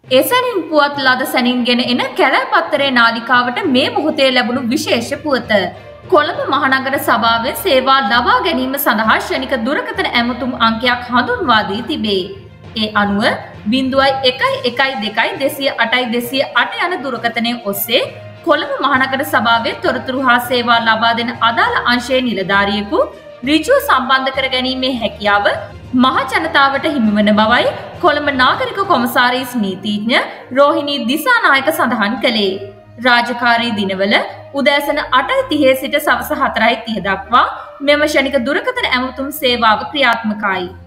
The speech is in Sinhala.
එසැනින් පුවත් ලද සැනින්ගෙන එන කැලෑ පත්තරේ නාලිකාවට මේ මොහොතේ ලැබුණු විශේෂ පුවත. කොළඹ මහනගර සභාවෙන් සේවා ලබා ගැනීම සඳහා ශ්‍රනික දුරකථන ඇමතුම් අංකයක් හඳුන්වා දී තිබේ. ඒ අනුව 01120208 යන දුරකථනය ඔස්සේ කොළඹ මහනගර සභාවේ තොරතුරු හා සේවා ලබා දෙන අදාළ අංශයේ නිලධාරියෙකු ඍජුව සම්බන්ධ කර ගැනීමේ හැකියාව මහ ජනතාවට හිමිවන බවයි කොළඹ නාගරික කොමසාරිස් නීතිඥ රෝහිණී දිසානායක සඳහන් කළේ. රාජකාරී දිනවල උදෑසන 8:30 සිට සවස 4:30 දක්වා මෙම ශනික දුරකථන ඇමතුම් සේවාව ක්‍රියාත්මකයි.